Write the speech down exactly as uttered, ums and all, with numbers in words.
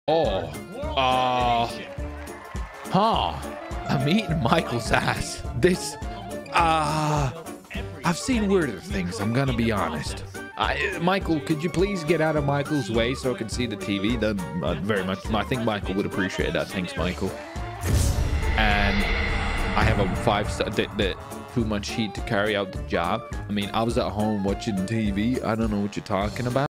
Oh, uh, huh. I'm eating Michael's ass. This, uh, I've seen weirder things, I'm gonna be honest. I, Michael, could you please get out of Michael's way so I can see the T V? That uh, very much. I think Michael would appreciate that. Thanks, Michael. And I have a five star. That, that too much heat to carry out the job. I mean, I was at home watching T V. I don't know what you're talking about.